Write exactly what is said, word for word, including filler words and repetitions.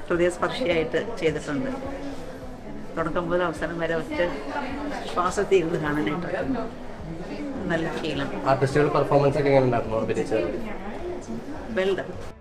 ഹൃദയസ്പർശിയായിട്ട് ചെയ്തിട്ടുണ്ട്. തുടക്കം മുതൽ അവസാനം വരെ ഒറ്റ ശ്വാസത്തിൽ ഇരുന്ന് കാണാനായിട്ട് നല്ല ശീലം. ആർട്ടിസ്റ്റുകൾ പെർഫോമൻസ് ഒക്കെ എങ്ങനെ ഉണ്ടായിരുന്നു? Well done.